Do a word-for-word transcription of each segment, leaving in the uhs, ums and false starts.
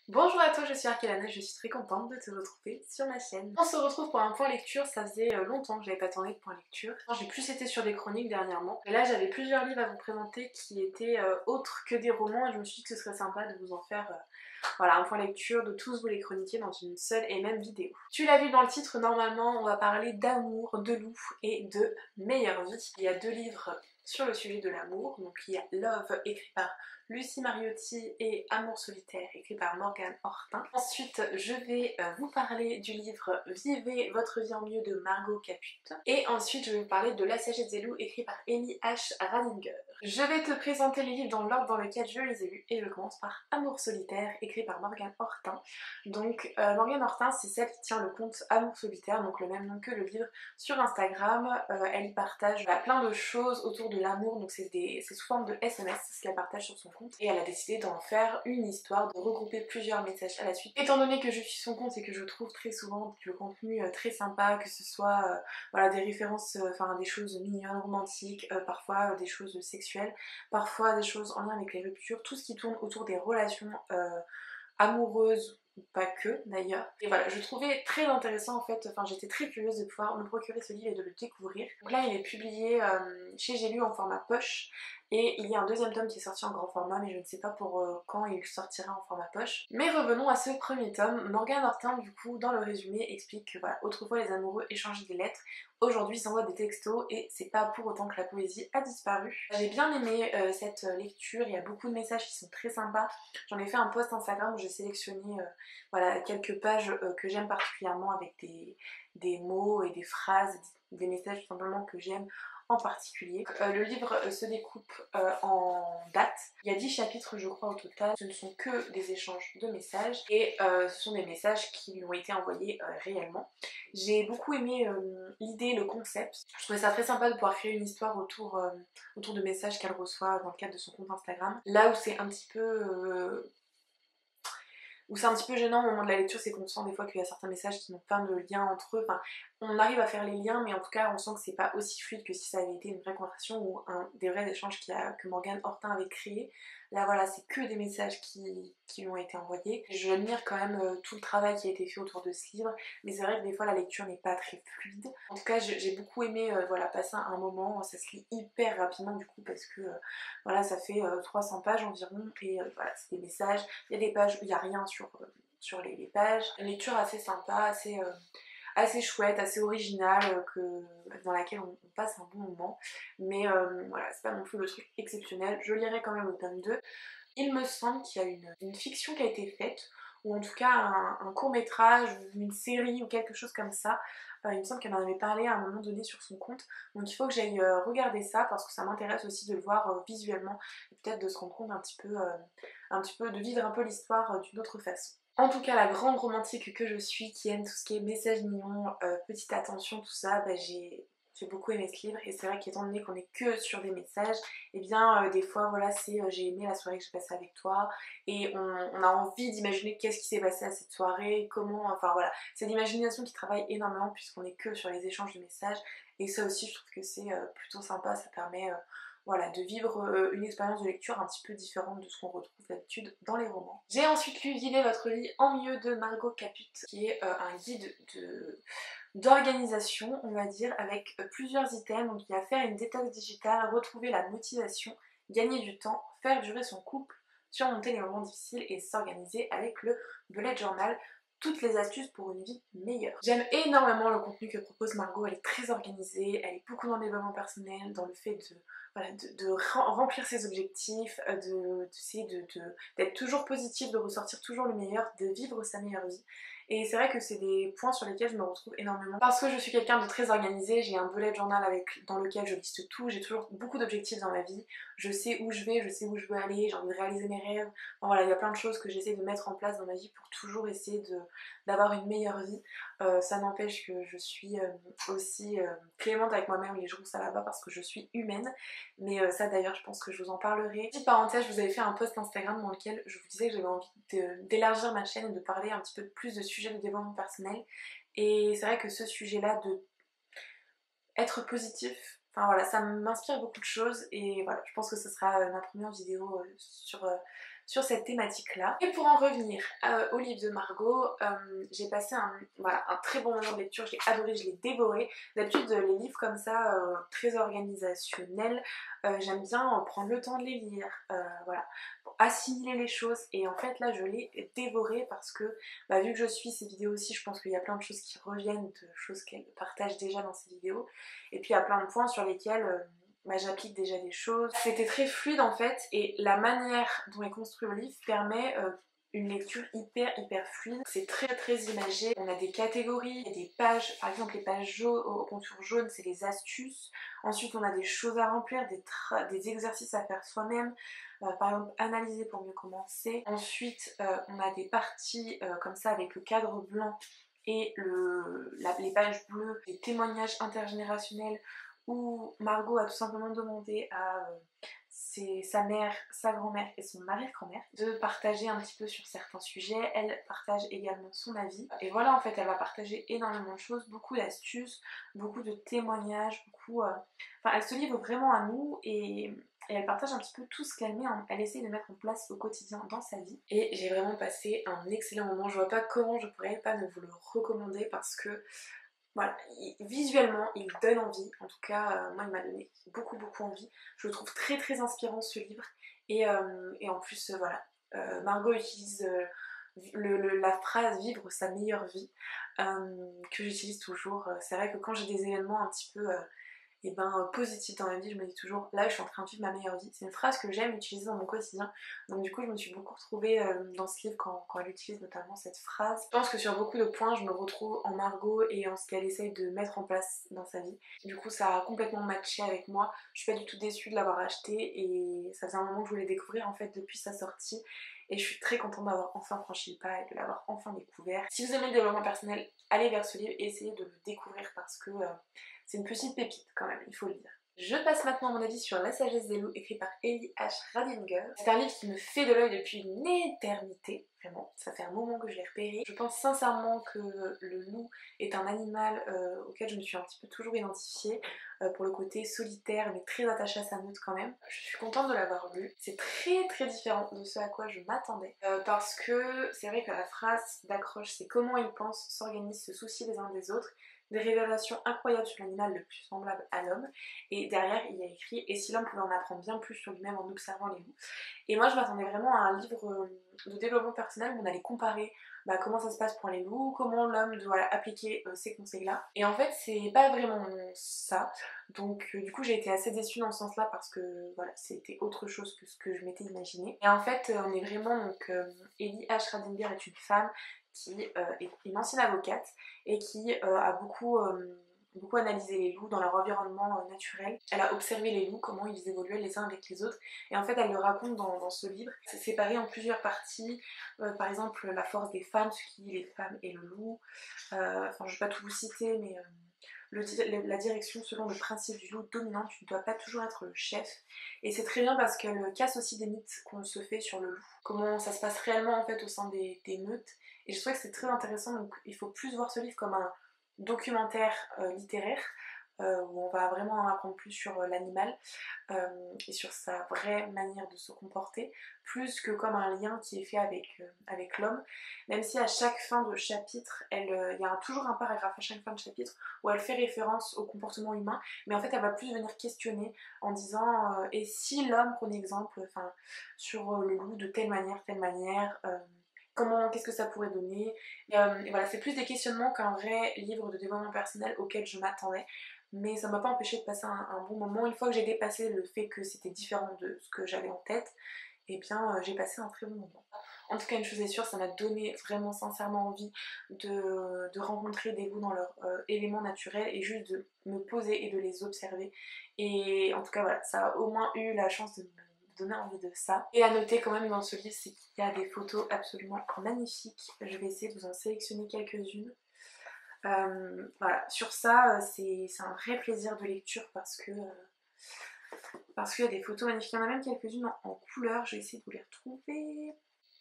Bonjour à toi, je suis Arkelana, je suis très contente de te retrouver sur ma chaîne. On se retrouve pour un point lecture, ça faisait longtemps que j'avais pas tourné de point lecture. J'ai plus été sur des chroniques dernièrement. Et là j'avais plusieurs livres à vous présenter qui étaient euh, autres que des romans et je me suis dit que ce serait sympa de vous en faire euh, voilà, un point lecture, de tous vous les chroniquer dans une seule et même vidéo. Tu l'as vu dans le titre, normalement on va parler d'amour, de loup et de meilleure vie. Il y a deux livres sur le sujet de l'amour, donc il y a Love écrit par Lucie Mariotti et Amour solitaire écrit par Morgane Hortin. Ensuite je vais euh, vous parler du livre Vivez votre vie en mieux de Margot Caput. Et ensuite je vais vous parler de La sagesse des loups écrit par Amy H. Radinger. Je vais te présenter les livres dans l'ordre dans lequel je les ai lus et je commence par Amour solitaire écrit par Morgane Hortin. Donc euh, Morgane Hortin c'est celle qui tient le compte Amour solitaire, donc le même nom que le livre, sur Instagram. Euh, elle y partage bah, plein de choses autour de l'amour, donc c'est sous forme de S M S ce qu'elle partage sur son compte et elle a décidé d'en faire une histoire, de regrouper plusieurs messages à la suite. Étant donné que je suis son compte et que je trouve très souvent le contenu euh, très sympa, que ce soit euh, voilà, des références, euh, enfin des choses mignonnes, romantiques, euh, parfois euh, des choses sexuelles, parfois des choses en lien avec les ruptures, tout ce qui tourne autour des relations euh, amoureuses, pas que d'ailleurs. Et voilà, je trouvais très intéressant en fait, enfin j'étais très curieuse de pouvoir me procurer ce livre et de le découvrir. Donc là il est publié euh, chez J'ai lu en format poche et il y a un deuxième tome qui est sorti en grand format mais je ne sais pas pour euh, quand il sortira en format poche. Mais revenons à ce premier tome. Morgane Hortin du coup dans le résumé explique que voilà, autrefois les amoureux échangeaient des lettres, aujourd'hui ils s'envoient des textos et c'est pas pour autant que la poésie a disparu. J'ai bien aimé euh, cette lecture, il y a beaucoup de messages qui sont très sympas. J'en ai fait un post Instagram où j'ai sélectionné euh, voilà, quelques pages euh, que j'aime particulièrement avec des, des mots et des phrases, des messages tout simplement que j'aime en particulier. Euh, le livre euh, se découpe euh, en dates. Il y a dix chapitres je crois au total. Ce ne sont que des échanges de messages et euh, ce sont des messages qui lui ont été envoyés euh, réellement. J'ai beaucoup aimé euh, l'idée, le concept. Je trouvais ça très sympa de pouvoir créer une histoire autour, euh, autour de messages qu'elle reçoit dans le cadre de son compte Instagram. Là où c'est un petit peu... Euh, où c'est un petit peu gênant au moment de la lecture, c'est qu'on sent des fois qu'il y a certains messages qui n'ont pas de lien entre eux. Enfin, on arrive à faire les liens, mais en tout cas, on sent que c'est pas aussi fluide que si ça avait été une vraie conversation ou un, des vrais échanges qui a, que Morgane Hortin avait créé. Là, voilà, c'est que des messages qui, qui lui ont été envoyés. Je admire quand même euh, tout le travail qui a été fait autour de ce livre, mais c'est vrai que des fois, la lecture n'est pas très fluide. En tout cas, j'ai beaucoup aimé euh, voilà, passer un moment. Ça se lit hyper rapidement du coup, parce que euh, voilà, ça fait euh, trois cents pages environ, et euh, voilà, c'est des messages. Il y a des pages où il n'y a rien sur Sur, euh, sur les, les pages. Une lecture assez sympa, assez, euh, assez chouette, assez originale, euh, que, dans laquelle on, on passe un bon moment. Mais euh, voilà, c'est pas non plus le truc exceptionnel. Je lirai quand même le tome deux. Il me semble qu'il y a une, une fiction qui a été faite, ou en tout cas un, un court métrage, une série ou quelque chose comme ça. Euh, il me semble qu'elle en avait parlé à un moment donné sur son compte, donc il faut que j'aille euh, regarder ça parce que ça m'intéresse aussi de le voir euh, visuellement et peut-être de se rendre compte un petit peu, euh, un petit peu de vivre un peu l'histoire euh, d'une autre façon. En tout cas, la grande romantique que je suis, qui aime tout ce qui est message mignon, euh, petite attention, tout ça, bah, j'ai j'ai beaucoup aimé ce livre et c'est vrai qu'étant donné qu'on est que sur des messages, et eh bien euh, des fois voilà c'est euh, j'ai aimé la soirée que j'ai passée avec toi et on, on a envie d'imaginer qu'est-ce qui s'est passé à cette soirée, comment, enfin voilà, c'est l'imagination qui travaille énormément puisqu'on est que sur les échanges de messages et ça aussi je trouve que c'est euh, plutôt sympa, ça permet euh, voilà, de vivre euh, une expérience de lecture un petit peu différente de ce qu'on retrouve d'habitude dans les romans. J'ai ensuite lu Vivez votre vie en mieux de Margot Caput, qui est euh, un guide de d'organisation, on va dire, avec euh, plusieurs items. Donc il y a faire une détox digitale, retrouver la motivation, gagner du temps, faire durer son couple, surmonter les moments difficiles et s'organiser avec le bullet journal. Toutes les astuces pour une vie meilleure. J'aime énormément le contenu que propose Margot, elle est très organisée, elle est beaucoup dans le développement personnel, dans le fait de, voilà, de, de remplir ses objectifs, de d'essayer de, de, d'être toujours positif, de ressortir toujours le meilleur, de vivre sa meilleure vie. Et c'est vrai que c'est des points sur lesquels je me retrouve énormément. Parce que je suis quelqu'un de très organisé, j'ai un bullet journal avec, dans lequel je liste tout, j'ai toujours beaucoup d'objectifs dans ma vie, je sais où je vais, je sais où je veux aller, j'ai envie de réaliser mes rêves. Enfin, voilà, il y a plein de choses que j'essaie de mettre en place dans ma vie pour toujours essayer de d'avoir une meilleure vie. Euh, ça n'empêche que je suis euh, aussi euh, clémente avec moi-même les jours où ça va pas parce que je suis humaine. Mais euh, ça d'ailleurs je pense que je vous en parlerai. Petite parenthèse, je vous avais fait un post Instagram dans lequel je vous disais que j'avais envie d'élargir ma chaîne et de parler un petit peu plus de sujets de développement personnel. Et c'est vrai que ce sujet-là de être positif, enfin voilà, ça m'inspire beaucoup de choses et voilà, je pense que ce sera euh, ma première vidéo euh, sur, euh, sur cette thématique là. Et pour en revenir euh, au livre de Margot, euh, j'ai passé un, voilà, un très bon moment de lecture, je l'ai adoré, je l'ai dévoré. D'habitude les livres comme ça, euh, très organisationnels, euh, j'aime bien euh, prendre le temps de les lire, euh, voilà, pour assimiler les choses. Et en fait là je l'ai dévoré parce que bah, vu que je suis ses vidéos aussi, je pense qu'il y a plein de choses qui reviennent, de choses qu'elle partage déjà dans ses vidéos. Et puis il y a plein de points sur lesquels euh, bah, j'applique déjà des choses. C'était très fluide en fait, et la manière dont est construit le livre permet euh, une lecture hyper hyper fluide. C'est très très imagé, on a des catégories, des pages, par exemple les pages jaunes, au contour jaune c'est les astuces, ensuite on a des choses à remplir, des, des exercices à faire soi-même, euh, par exemple analyser pour mieux commencer. Ensuite euh, on a des parties euh, comme ça avec le cadre blanc et le, la, les pages bleues, les témoignages intergénérationnels où Margot a tout simplement demandé à euh, ses, sa mère, sa grand-mère et son arrière-grand-mère de partager un petit peu sur certains sujets. Elle partage également son avis. Et voilà, en fait, elle va partager énormément de choses, beaucoup d'astuces, beaucoup de témoignages, beaucoup... Euh... Enfin, elle se livre vraiment à nous et... Et elle partage un petit peu tout ce qu'elle met, en... elle essaie de mettre en place au quotidien dans sa vie. Et j'ai vraiment passé un excellent moment. Je vois pas comment je pourrais pas ne vous le recommander parce que voilà, il, visuellement il donne envie. En tout cas, euh, moi il m'a donné beaucoup beaucoup envie. Je le trouve très très inspirant ce livre. Et, euh, et en plus, euh, voilà, euh, Margot utilise euh, le, le, la phrase vivre sa meilleure vie euh, que j'utilise toujours. C'est vrai que quand j'ai des événements un petit peu... Euh, et ben positif dans ma vie, je me dis toujours là je suis en train de vivre ma meilleure vie. C'est une phrase que j'aime utiliser dans mon quotidien, donc du coup je me suis beaucoup retrouvée euh, dans ce livre quand, quand elle utilise notamment cette phrase. Je pense que sur beaucoup de points je me retrouve en Margot et en ce qu'elle essaye de mettre en place dans sa vie. Du coup ça a complètement matché avec moi, je suis pas du tout déçue de l'avoir acheté et ça faisait un moment que je voulais découvrir en fait depuis sa sortie. Et je suis très contente d'avoir enfin franchi le pas et de l'avoir enfin découvert. Si vous aimez le développement personnel, allez vers ce livre et essayez de le découvrir parce que euh, c'est une petite pépite quand même, il faut le dire. Je passe maintenant mon avis sur La sagesse des loups, écrit par Ellie H. Radinger. C'est un livre qui me fait de l'œil depuis une éternité, vraiment, ça fait un moment que je l'ai repéré. Je pense sincèrement que le loup est un animal euh, auquel je me suis un petit peu toujours identifiée, euh, pour le côté solitaire mais très attaché à sa meute quand même. Je suis contente de l'avoir lu. C'est très très différent de ce à quoi je m'attendais, euh, parce que c'est vrai que la phrase d'accroche c'est comment ils pensent, s'organisent, se soucient les uns des autres. Des révélations incroyables sur l'animal le plus semblable à l'homme, et derrière il y a écrit et si l'homme pouvait en apprendre bien plus sur lui-même en observant les loups. Et moi je m'attendais vraiment à un livre de développement personnel où on allait comparer bah, comment ça se passe pour les loups, comment l'homme doit appliquer euh, ces conseils là, et en fait c'est pas vraiment ça. Donc euh, du coup j'ai été assez déçue dans ce sens là parce que voilà c'était autre chose que ce que je m'étais imaginé. Et en fait euh, on est vraiment donc euh, Ellie H. Radinger est une femme qui euh, est une ancienne avocate et qui euh, a beaucoup, euh, beaucoup analysé les loups dans leur environnement euh, naturel. Elle a observé les loups, comment ils évoluaient les uns avec les autres, et en fait elle le raconte dans, dans ce livre. C'est séparé en plusieurs parties, euh, par exemple la force des femmes, ce qui est les femmes et le loup, euh, enfin je vais pas tout vous citer mais... Euh, Le, la direction selon le principe du loup dominant, tu ne dois pas toujours être le chef. Et c'est très bien parce qu'elle casse aussi des mythes qu'on se fait sur le loup. Comment ça se passe réellement en fait au sein des, des meutes. Et je trouve que c'est très intéressant, donc il faut plus voir ce livre comme un documentaire euh, littéraire, euh, où on va vraiment en apprendre plus sur euh, l'animal euh, et sur sa vraie manière de se comporter, plus que comme un lien qui est fait avec, euh, avec l'homme, même si à chaque fin de chapitre, il euh, y a un, toujours un paragraphe à chaque fin de chapitre où elle fait référence au comportement humain, mais en fait elle va plus venir questionner en disant euh, et si l'homme, prenez exemple, enfin, sur euh, le loup de telle manière, telle manière, euh, comment, qu'est-ce que ça pourrait donner, et, euh, et voilà, c'est plus des questionnements qu'un vrai livre de développement personnel auquel je m'attendais. Mais ça m'a pas empêché de passer un, un bon moment. Une fois que j'ai dépassé le fait que c'était différent de ce que j'avais en tête, et eh bien euh, j'ai passé un très bon moment. En tout cas une chose est sûre, ça m'a donné vraiment sincèrement envie de, de rencontrer des loups dans leur euh, élément naturel et juste de me poser et de les observer. Et en tout cas voilà, ça a au moins eu la chance de me donner envie de ça. Et à noter quand même dans ce livre, c'est qu'il y a des photos absolument magnifiques. Je vais essayer de vous en sélectionner quelques-unes. Euh, voilà, sur ça, c'est un vrai plaisir de lecture parce que euh, parce qu'il y a des photos magnifiques. Il y en a même quelques-unes en, en couleur, je vais essayer de vous les retrouver.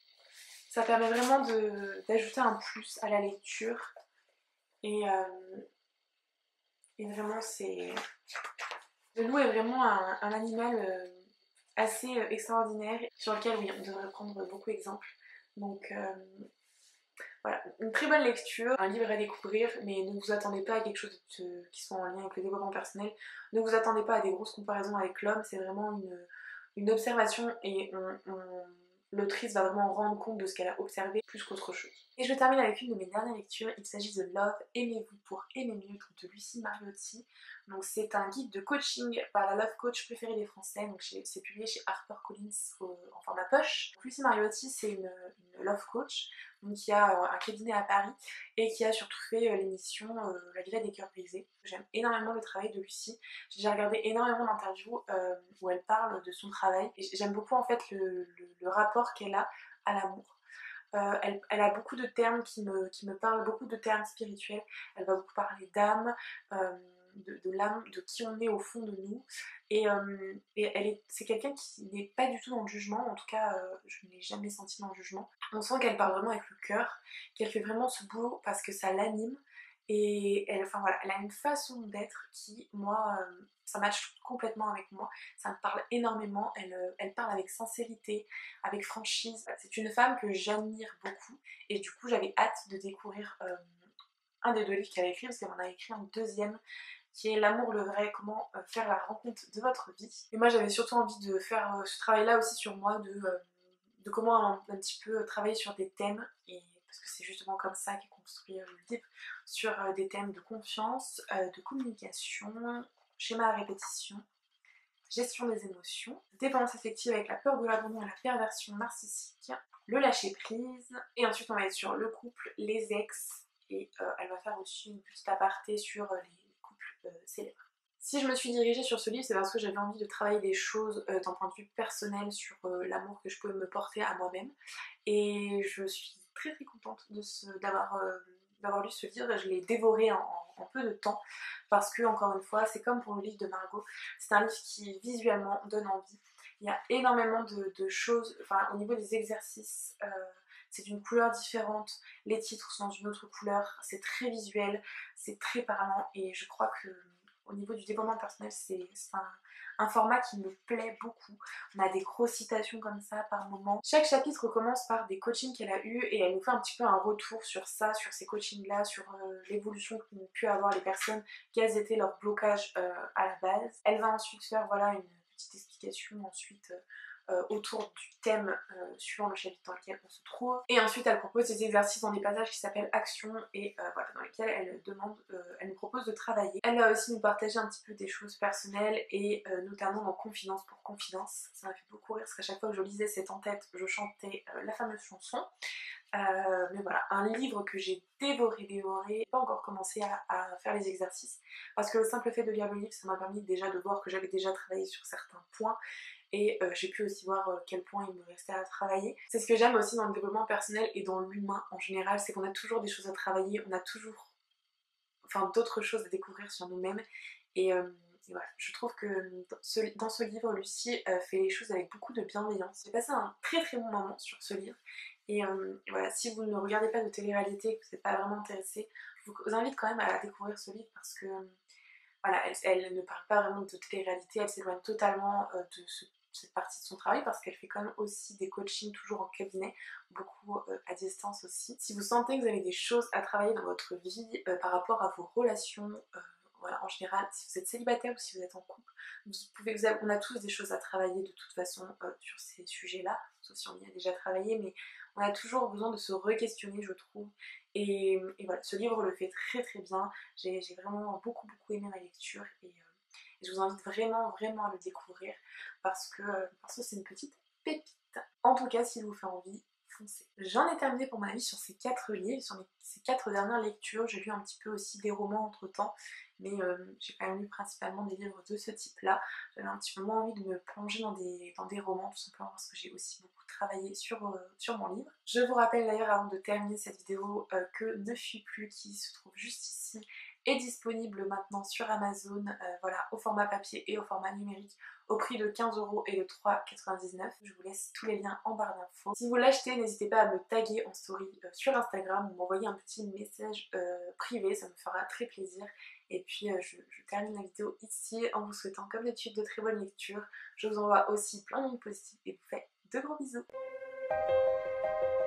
Ça permet vraiment d'ajouter un plus à la lecture. Et, euh, et vraiment, c'est... Le loup est vraiment un, un animal euh, assez euh, extraordinaire, sur lequel oui on devrait prendre beaucoup d'exemples. Donc euh, voilà, une très bonne lecture, un livre à découvrir, mais ne vous attendez pas à quelque chose de, qui soit en lien avec le développement personnel, ne vous attendez pas à des grosses comparaisons avec l'homme, c'est vraiment une, une observation et on, on, l'autrice va vraiment rendre compte de ce qu'elle a observé plus qu'autre chose. Et je termine avec une de mes dernières lectures, il s'agit de Love, aimez-vous pour aimer mieux de Lucie Mariotti. Donc c'est un guide de coaching par la Love Coach préférée des Français, donc c'est publié chez HarperCollins en format poche. Donc Lucie Mariotti c'est une, une Love Coach donc, qui a un cabinet à Paris et qui a surtout fait l'émission euh, La Villa des Cœurs Brisés. J'aime énormément le travail de Lucie, j'ai déjà regardé énormément d'interviews euh, où elle parle de son travail et j'aime beaucoup en fait le, le, le rapport qu'elle a à l'amour. Euh, elle, elle a beaucoup de termes qui me, qui me parlent, beaucoup de termes spirituels. Elle va beaucoup parler d'âme, euh, de, de l'âme, de qui on est au fond de nous. Et, euh, et elle est, c'est quelqu'un qui n'est pas du tout dans le jugement, en tout cas euh, je ne l'ai jamais senti dans le jugement. On sent qu'elle parle vraiment avec le cœur, qu'elle fait vraiment ce boulot parce que ça l'anime. Et elle, enfin voilà, elle a une façon d'être qui, moi, euh, ça matche complètement avec moi. Ça me parle énormément. Elle, euh, elle parle avec sincérité, avec franchise. C'est une femme que j'admire beaucoup. Et du coup, j'avais hâte de découvrir euh, un des deux livres qu'elle a écrit, parce qu'elle en a écrit un deuxième qui est L'amour le vrai, comment euh, faire la rencontre de votre vie. Et moi, j'avais surtout envie de faire euh, ce travail-là aussi sur moi, de, euh, de comment un, un petit peu travailler sur des thèmes et parce que c'est justement comme ça qu'est construit euh, le livre, sur euh, des thèmes de confiance, euh, de communication, schéma à répétition, gestion des émotions, dépendance affective avec la peur de l'abandon et la perversion narcissique, le lâcher prise, et ensuite on va être sur le couple, les ex, et euh, elle va faire aussi une petite aparté sur euh, les couples euh, célèbres. Si je me suis dirigée sur ce livre, c'est parce que j'avais envie de travailler des choses euh, d'un point de vue personnel sur euh, l'amour que je pouvais me porter à moi-même. Et je suis très très contente d'avoir euh, d'avoir lu ce livre. Je l'ai dévoré en, en, en peu de temps parce que, encore une fois, c'est comme pour le livre de Margot, c'est un livre qui visuellement donne envie. Il y a énormément de, de choses, enfin au niveau des exercices, euh, c'est d'une couleur différente, les titres sont dans une autre couleur, c'est très visuel, c'est très parlant et je crois que au niveau du développement personnel, c'est un, un format qui me plaît beaucoup. On a des grosses citations comme ça par moment. Chaque chapitre commence par des coachings qu'elle a eu et elle nous fait un petit peu un retour sur ça, sur ces coachings-là, sur euh, l'évolution qu'ont pu avoir les personnes, quels étaient leurs blocages euh, à la base. Elle va ensuite faire voilà, une petite explication ensuite euh, Euh, autour du thème euh, suivant le chapitre dans lequel on se trouve. Et ensuite elle propose des exercices dans des passages qui s'appellent Action et euh, voilà, dans lesquels elle demande, euh, elle nous propose de travailler. Elle va aussi nous partager un petit peu des choses personnelles et euh, notamment dans Confidence pour Confidence. Ça m'a fait beaucoup rire parce qu'à chaque fois que je lisais cette en-tête, je chantais euh, la fameuse chanson. Euh, mais voilà, un livre que j'ai dévoré, dévoré, pas encore commencé à, à faire les exercices parce que le simple fait de lire le livre, ça m'a permis déjà de voir que j'avais déjà travaillé sur certains points et euh, j'ai pu aussi voir euh, quel point il me restait à travailler. C'est ce que j'aime aussi dans le développement personnel et dans l'humain en général, c'est qu'on a toujours des choses à travailler, on a toujours enfin, d'autres choses à découvrir sur nous-mêmes et, euh, et voilà, je trouve que dans ce, dans ce livre, Lucie euh, fait les choses avec beaucoup de bienveillance. J'ai passé un très très bon moment sur ce livre et, euh, et voilà, si vous ne regardez pas de télé-réalité et que vous n'êtes pas vraiment intéressé, je vous invite quand même à découvrir ce livre parce que voilà, elle, elle ne parle pas vraiment de télé-réalité, elle s'éloigne totalement euh, de ce cette partie de son travail parce qu'elle fait quand même aussi des coachings toujours en cabinet, beaucoup euh, à distance aussi. Si vous sentez que vous avez des choses à travailler dans votre vie euh, par rapport à vos relations, euh, voilà, en général, si vous êtes célibataire ou si vous êtes en couple, vous pouvez, vous avez, on a tous des choses à travailler de toute façon euh, sur ces sujets-là, sauf si on y a déjà travaillé, mais on a toujours besoin de se re-questionner, je trouve. Et, et voilà, ce livre le fait très très bien. J'ai vraiment beaucoup beaucoup aimé ma lecture et euh, et je vous invite vraiment, vraiment à le découvrir parce que parce que c'est une petite pépite. En tout cas, s'il vous fait envie, foncez. J'en ai terminé pour mon avis sur ces quatre livres, sur mes, ces quatre dernières lectures. J'ai lu un petit peu aussi des romans entre temps, mais euh, j'ai quand même lu principalement des livres de ce type-là. J'avais un petit peu moins envie de me plonger dans des, dans des romans, tout simplement parce que j'ai aussi beaucoup travaillé sur, euh, sur mon livre. Je vous rappelle d'ailleurs avant de terminer cette vidéo euh, que Ne fuis plus, qui se trouve juste ici, est disponible maintenant sur Amazon, euh, voilà, au format papier et au format numérique au prix de quinze euros et de trois euros quatre-vingt-dix-neuf. Je vous laisse tous les liens en barre d'infos. Si vous l'achetez, n'hésitez pas à me taguer en story euh, sur Instagram ou m'envoyer un petit message euh, privé, ça me fera très plaisir. Et puis euh, je, je termine la vidéo ici en vous souhaitant comme d'habitude de très bonnes lectures. Je vous envoie aussi plein de monde positif et vous fais de gros bisous.